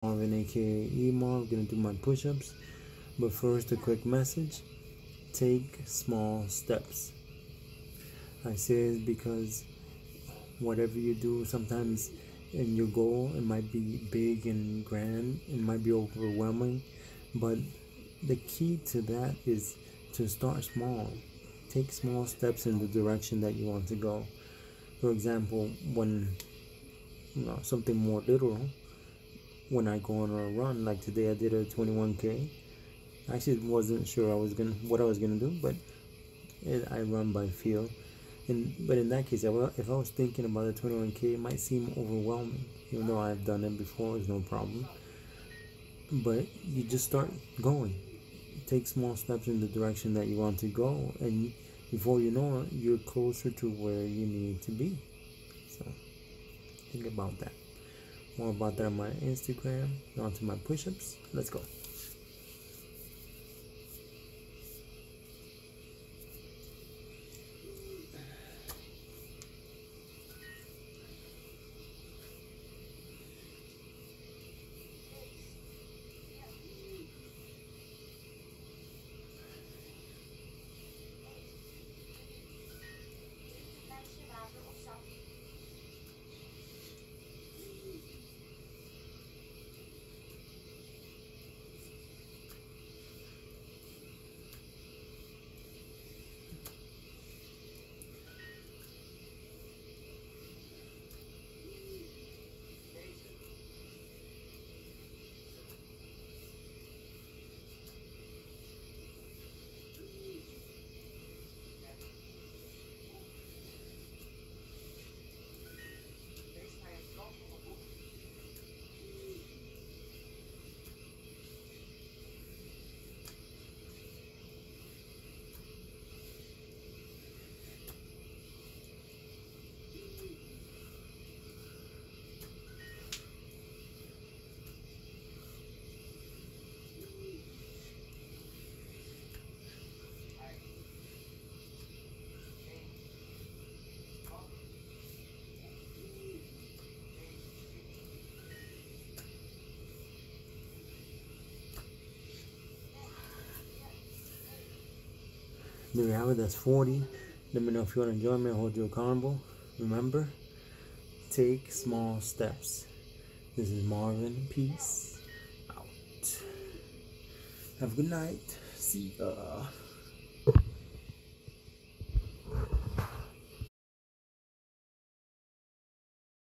Marvin, aka Emarv. Gonna do my push-ups, but first a quick message: take small steps. I say it because whatever you do, sometimes in your goal, it might be big and grand, it might be overwhelming, but the key to that is to start small. Take small steps in the direction that you want to go. For example, when something more literal, when I go on a run, like today I did a 21K. I actually wasn't sure what I was gonna do, but I run by feel. But in that case, if I was thinking about the 21K, it might seem overwhelming, even though I've done it before. It's no problem. But you just start going. Take small steps in the direction that you want to go, and before you know it, you're closer to where you need to be. So think about that. More about that on my Instagram. On to my push-ups. Let's go. There we have it. That's 40. Let me know if you want to join me. I'll hold you accountable. Remember, take small steps. This is Marvin. Peace out. Have a good night. See ya.